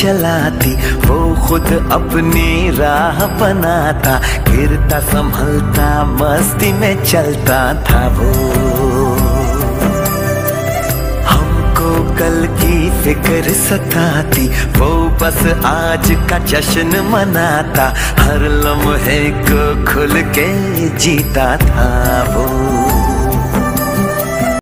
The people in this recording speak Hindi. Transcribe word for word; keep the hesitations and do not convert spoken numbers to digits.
चलाती, वो खुद अपनी राह बनाता, गिरता संभलता मस्ती में चलता था वो। हमको कल की फिक्र सताती, वो बस आज का जश्न मनाता, हर लम्हे को खुल के जीता था वो।